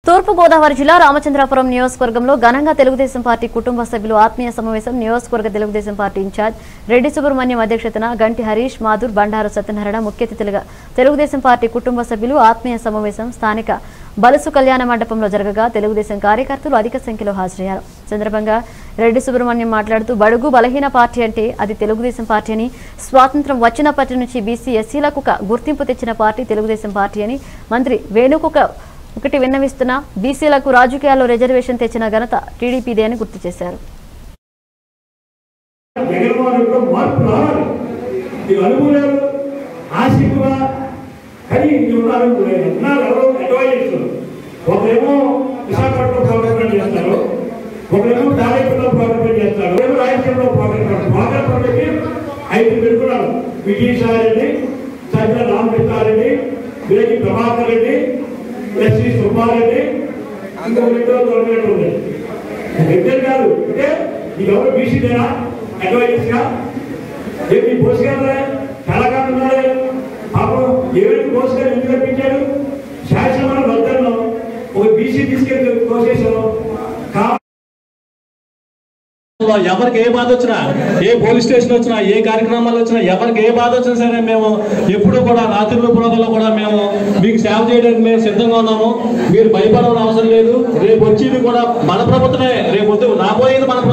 తూర్పు గోదావరి జిల్లా రామచంద్రాపురం నియోజకవర్గంలో ఘనంగా తెలుగుదేశం పార్టీ కుటుంబ సభ్యులు ఆత్మీయ సమావేశం నియోజకవర్గ తెలుగుదేశం పార్టీ ఇన్ఛార్జ్ రెడ్డి సుబ్రహ్మణ్యం అధ్యక్షతన గంటి హరీష్ మాధుర్ బండారు సత్యనారాయణ ముఖ్య అతిథులుగా తెలుగుదేశం పార్టీ కుటుంబ సభ్యులు ఆత్మీయ సమావేశం స్థానిక బలుసు కళ్యాణ మండపంలో జరగగా తెలుగుదేశం కార్యకర్తలు అధిక సంఖ్యలో హాజరయ్యారు. సందర్భంగా రెడ్డి సుబ్రహ్మణ్యం మాట్లాడుతూ బడుగు బలహీన పార్టీ అంటే అది తెలుగుదేశం పార్టీ అని, స్వాతంత్ర్యం వచ్చినప్పటి నుంచి బీసీ ఎస్సీలకు గుర్తింపు తెచ్చిన పార్టీ తెలుగుదేశం పార్టీ అని, మంత్రి వేణుకు ఒకటి విన్నవిస్తున్న బీసీలకు రాజకీయాల్లో రిజర్వేషన్ తెచ్చిన ఘనత టీడీపీదే అని గుర్తు చేశారు. ఎస్సీ సుబ్బారెడ్డి ఇంకా గవర్నమెంట్ ఉంది ఇద్దరు కాదు అంటే ఈ ఎవరు బీసీదేనా అడ్వైజర్స్గా ఏంటి బోస్ గారు కళాకారులు ఉన్నారే పాపం ఏమైనా బోస్ గారు ఎందుకు కనిపించాడు శాసనమైన వద్దల్లో ఒక బీసీ తీసుకెళ్ళి కోసేసాం. ఎవరికి ఏ బాధ వచ్చినా, ఏ పోలీస్ స్టేషన్ వచ్చినా, ఏ కార్యక్రమాలు వచ్చినా, ఎవరికి ఏ బాధ వచ్చినా సరే మేము ఎప్పుడు కూడా రాత్రుల పూటలో కూడా మేము మీకు సేవ చేయడానికి మేము సిద్ధంగా ఉన్నాము. మీరు భయపడవలసిన అవసరం లేదు. రేపు వచ్చేది కూడా మన ప్రభుత్వమే, రేపు రాబోయేది మన